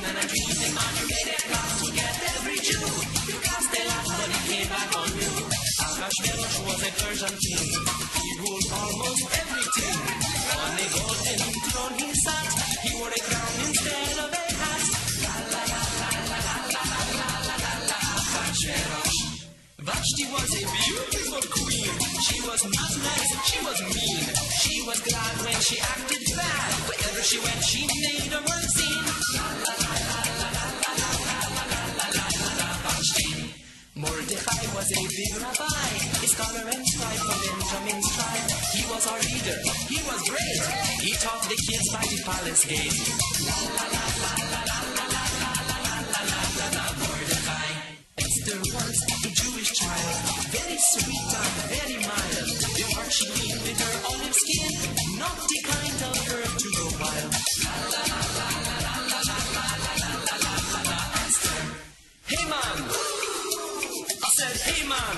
scheming and dreaming, man, you made a plot to get every Jew. You cast a lot, but he came back on you. Ahasuerus was a Persian king. He ruled almost everything. On a golden throne he sat. He wore a crown instead of a hat. La la la la la la la la la la la la. Ahasuerus. Vashti was a beautiful queen. She was not nice, she was mean. She was glad when she acted bad. Wherever she went, she made a world scene. La la la la la la la la la la la la la la Vashti. Mordecai was a big rabbi, a scholar and scribe from Benjamin's tribe. He was our leader, he was great. He taught the kids by the palace gate. La la la la la la la la la la la la la la Mordecai. Esther was a Jewish child, very sweet and very mild. The heart she gleamed with her olive skin, not the kind of girl to go wild. La la la la la la la la la la la la la la Esther. Hey man! I said hey man!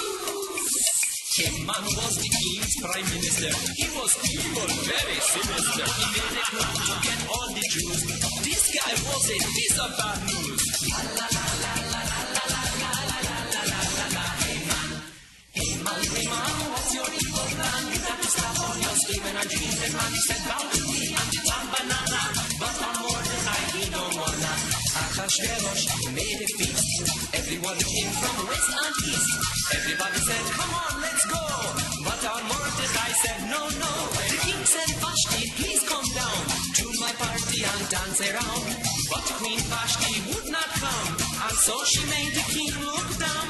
Haman was the king's prime minister. He was evil, very sinister. He made a plan to get all the Jews. This guy was a piece of bad news. La la la la la la la la la la la la la la. Hey man, what's your evil plan? You got to stop all your scheming and dreaming, man. He said bow to me and to Tom Banana, but on Mordecai he don't wanna. Ahasuerus made a feast. Everyone came from west and east. Everybody said, come on, let's go. But our Mordecai said, no, no. The king said, Vashti, please come down to my party and dance around. But Queen Vashti would not come, and so she made the king look down.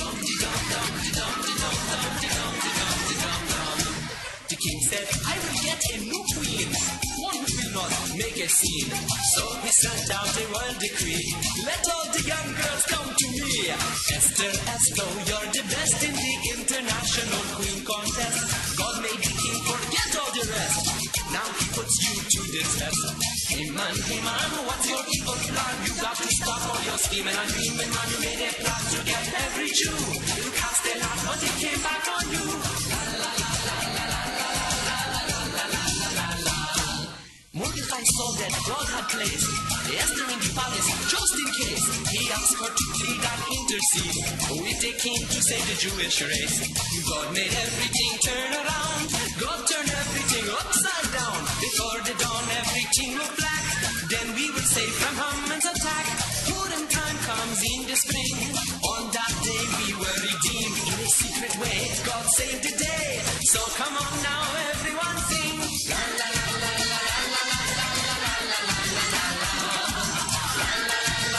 The king said, I will get a new queen, one who will not make a scene. So he sent out a royal decree. Let all the young girls come to me. Esther, as though you're the best in the international queen contest. God made the king forget all the rest. Now he puts you to the test. Hey man, what's your evil plan? You got to stop all your scheming and dreaming, man. You made a plan to get every Jew. You cast a lot, but it came back on you. La la la la la la la la la la la la la. Mordecai saw that God had placed Esther in the palace just in case. He asked her to plead and intercede with the king to save the Jewish race. God made everything turn around. God turned everything upside down. Before the dawn, everything looked black. Then we were safe from Haman's attack. Purim time comes in the spring. On that day we were redeemed in a secret way. God saved the day. So come on now, everyone sing. La la la la la la la la la la la la la la.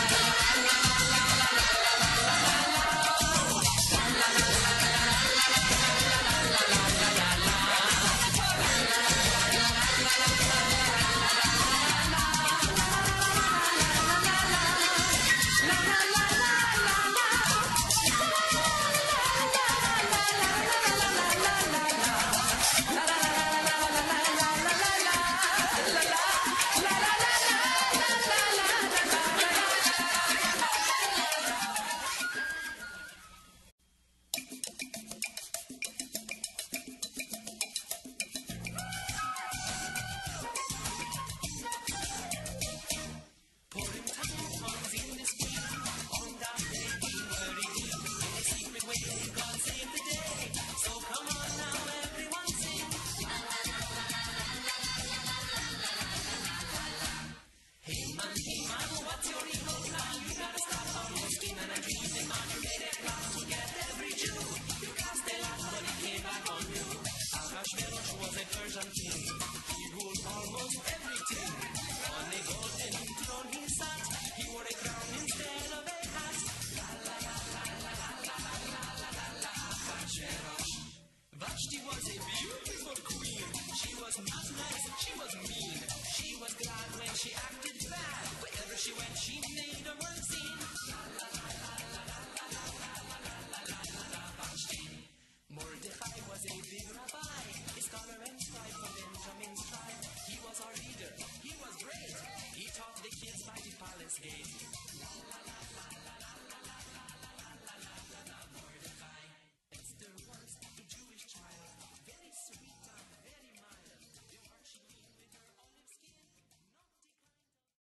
Vashti was a beautiful queen. She was not nice, she was mean. She was glad when she acted bad. Wherever she went, she made